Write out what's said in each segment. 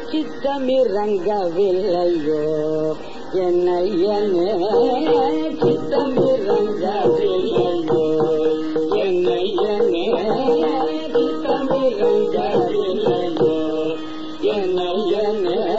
சித்தமிரங்கவில்லையோ என்னையனே சித்தமிரங்கவில்லையோ என்னையனே சித்தமிரங்கவில்லையோ என்னையனே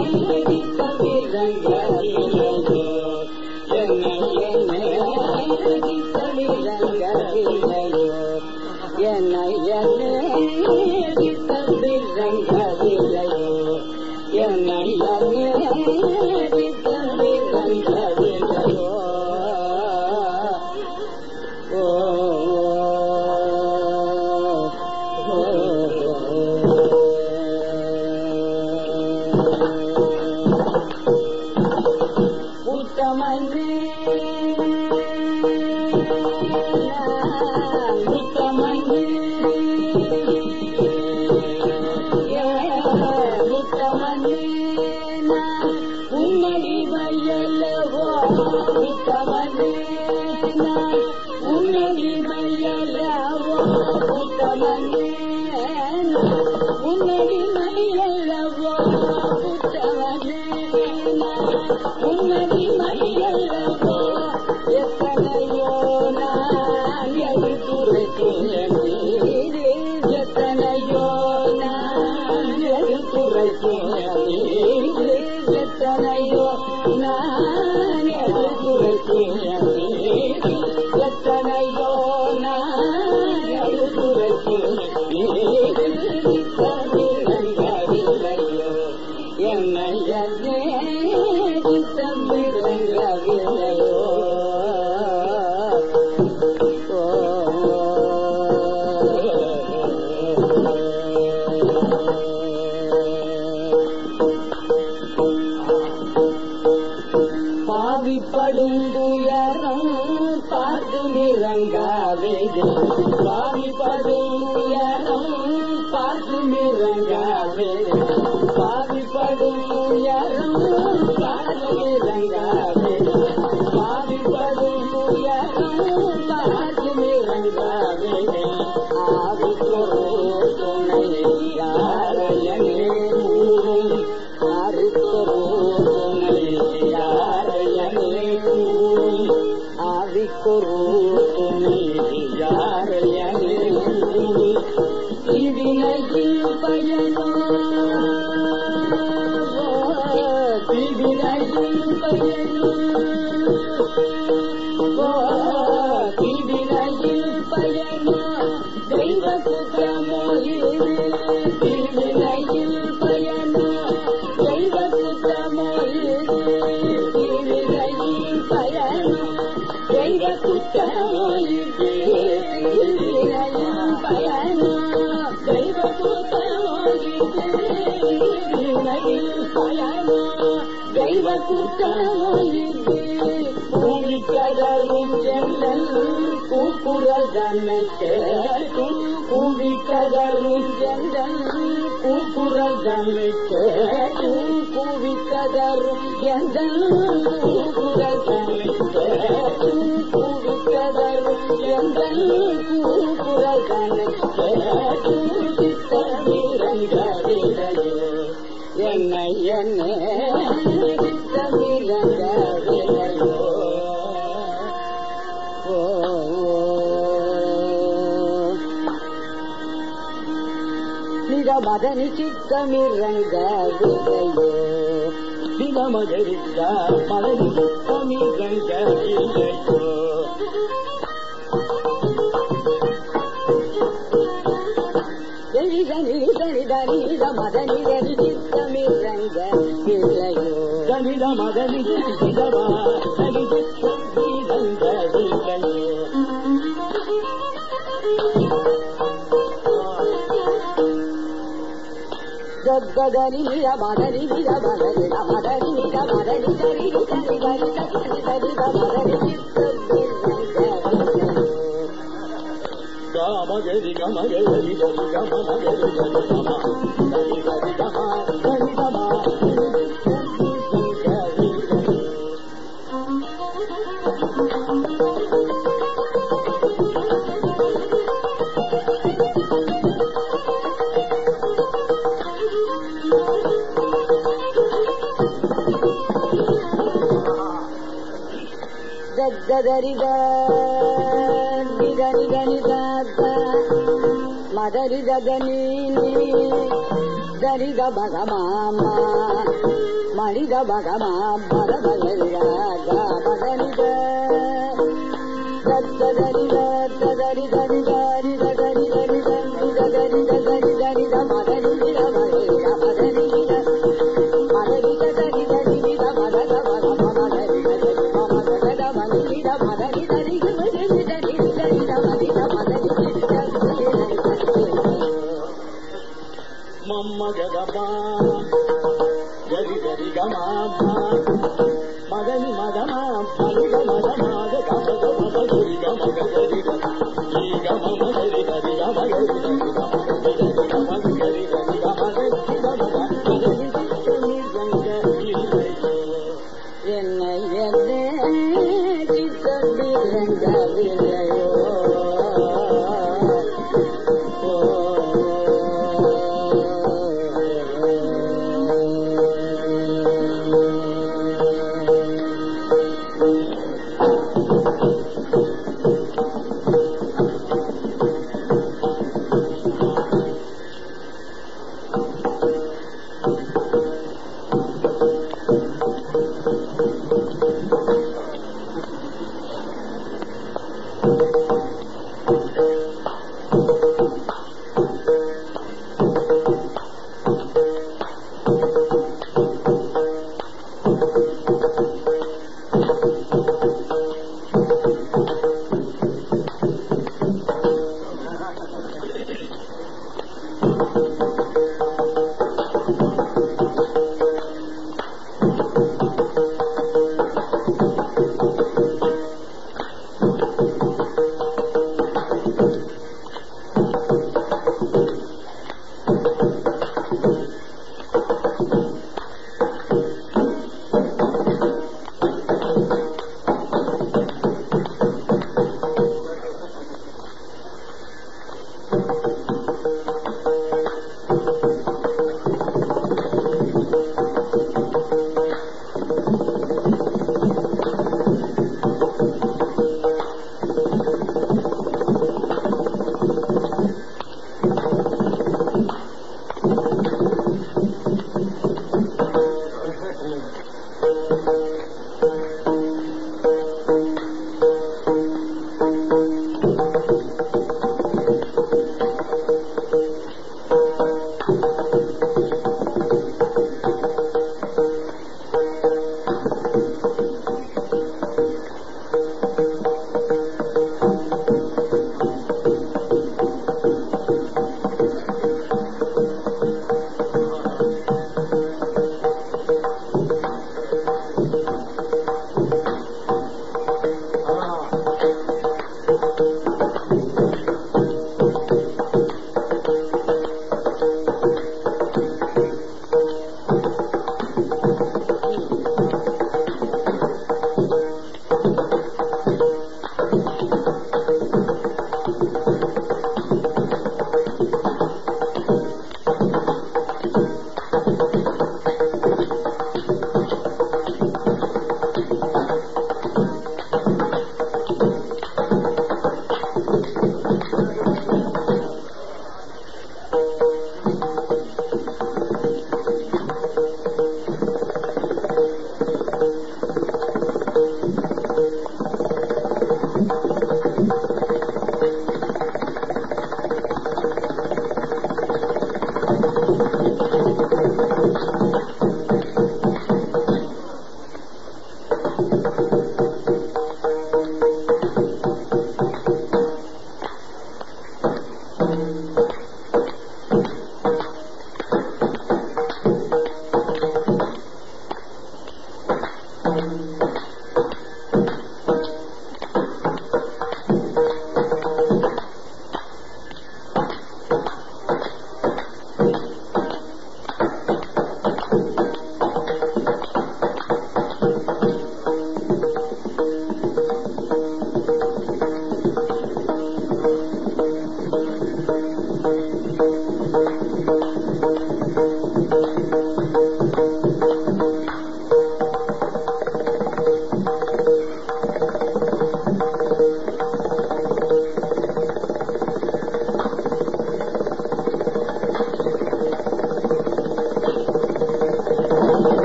சித்தமிரங்கவில்லையோ என்னையனே சித்தமிரங்கவில்லையோ என்னையனே சித்தமிரங்கவில்லையோ என்னையனே சித்தமிரங்கவில்லையோ உத்தமனே உத்தமனே உத்தமனே உன்னடி மையல்லவோ உத்தமனே உன்னடி மையல்லவோ உத்தமனே உன்னடி மையல்லவோ உத்தமனே உன்னடி மையல்லவோ எத்தனையோ நான் எழுத்துரைத்தேன் எத்தனையோ நான் எழுத்துரைத்தேன் எத்தனையோ நான் எழுத்துரைத்தேன் எத்தனையோ நான் எழுத்துரைத்தேன் சித்தமிரங்கவில்லையோ என்னையனே சித்தமிரங்கவில்லையோ பாவிப்படும் துயரம் பார்த்து நிறங்காவேதே பாவிப்படும் துயரம் பார்த்து நிறங்காவேதே பாவிப்படும் துயரம் பார்த்து நிறங்காவேதே பாவிப்படும் துயரம் பார்த்து நிறங்காவேதே ஆவிக்கொரு துணை யாரையனே ஊரும் ஆறுக்கொரு துணை யாரையனே ஊரும் ஆவிக்கொரு துணை யாரையனே ஊரும் திவினையில் பயனோ திவினையில் பயனோ திவினையில் பயனோ தெய்வ குற்றமோ இது திவினையில் பயனோ தெய்வ குற்றமோ இது திவினையில் பயனோ தெய்வ குற்றமோ இது திவினையில் பயனோ தெய்வ குற்றமோ இது திவினையில் பயனோ தெய்வ குற்றமோ இது பூமிக்கதரும் செல்லல் கூக்குரல் தன்னை கேட்கும் பூமிக்கதரும் செல்லல் கூக்குரல் தன்னை கேட்கும் பூமிக்கதரும் செல்லல் கூக்குரல் தன்னை கேட்கும் பூமிக்கதரும் செல்லல் கூக்குரல் தன்னை கேட்கும் சித்தமிரங்கவில்லையோ என்னையனே சித்தமிரங்கவில்லையோ நிதமதனி சித்தமிரங்கவில்லையோ நிதமதரித்த மதனி சித்தமிரங்கவில்லையோ மதனி சித்தமிரங்கவில்லையோ தனித மதனி சித்தமிரங்கவில்லையோ ಗಗನಿ ನಿರ ಮದನಿ ನಿರ ಮದನಿ ಮದನಿ ನಿರ ಮದನಿ ಸರಿ ಸರಿ ಗರಿ ಸರಿ ಸರಿ ಮದನಿ ಗಮಗರಿ ಗಮಗರಿ ಗರಿ ಗಮಗರಿ ಗರಿ ಗಮ ಗರಿ ಗರಿ ಗಮ ಗರಿ ಗಮ ಗದರಿದ ನಿಗನಿಗನಿದ ಮದರಿದ ಗನೀನಿ ಗರಿಗ ಬಗ ಮಾಮ ಮರಿಗ ಬಗ ಮಾಮರ ಬಗರಿಗ ಮದರಿದ ಗದರಿದ ಗದರಿ ಗರಿ ಗರಿ ಗದರಿ ಗರಿ ಗರಿ ಗರಿ ಗರಿ ಗರಿದ ಮದರಿದ ಮದರಿಗ ಮದರಿದ ಮದರಿದ ಗರಿ ಗರಿದ ಮದರ ಮದ ಮದರಿದ ಮದರದ ಮದರಿದ ಮದರಿದ ಗರಿದ ಗರಿದ ಮದರಿದ ಮದರಿದ ಮಮ್ಮ ಗಗಮ ಗರಿ ಗರಿ ಗಮ ಮಗನಿ ಮಗಮ ಮಲಿಗ ಮಗ ಮಗ ಗಮ ಗಮ ಗರಿ ಗಮ ಗರಿ ಗರಿ ಗಮ ಗರಿ ಗರಿ ಗಮ ಗರಿ ಗಮ ಗರಿ ಗರಿ ಗಮ என்னை என்னே சித்தமில்லையோ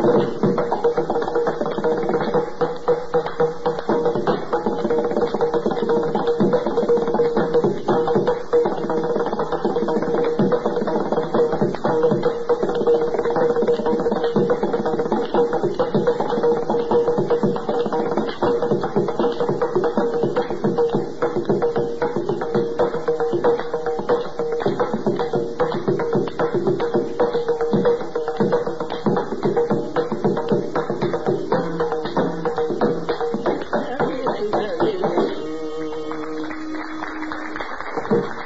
Thank you.